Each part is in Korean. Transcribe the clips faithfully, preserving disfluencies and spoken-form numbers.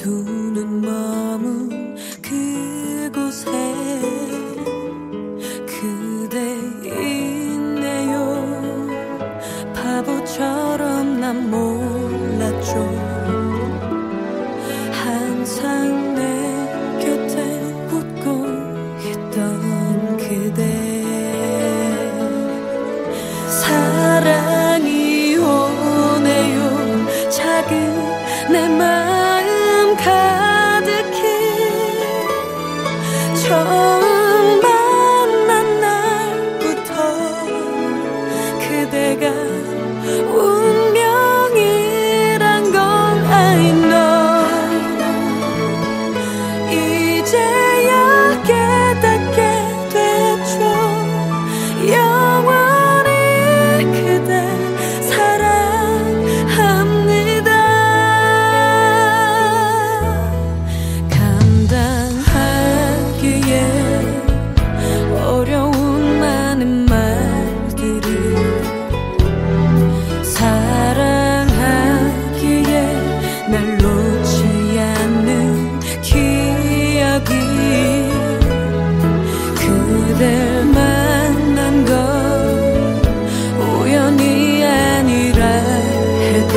두 눈 머문 그곳에 그대 있네요. 바보처럼 난 몰랐죠. 항상 내 곁에 웃고 있던 그대. 사랑이 오네요. 작은 내 마음 가득히. 처음 만난 날부터 그대가 운명이란 걸 I know. 이제야 깨닫게 됐죠. 영원히 그대 사랑합니다. 감당하기에 어려운 많은 말들을 사랑하기에 날 놓지 않는 기억이. 그댈 만난 건 우연이 아니라 해도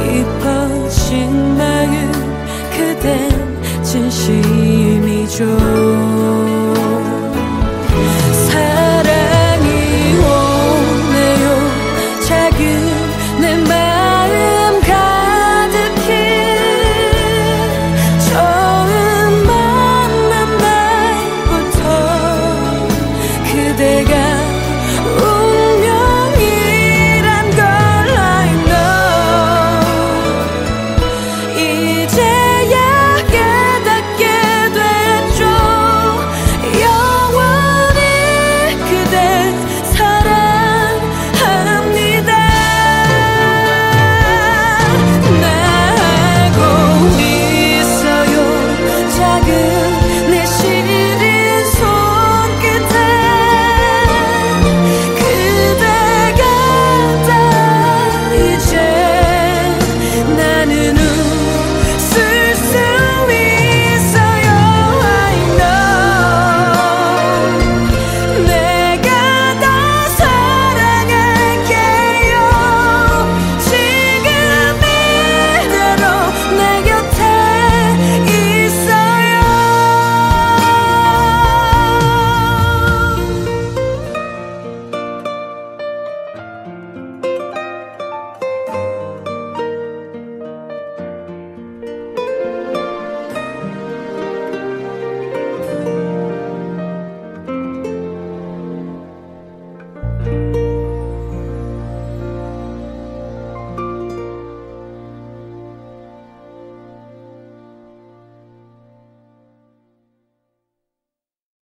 깊어진 마음 그댄 진심이죠.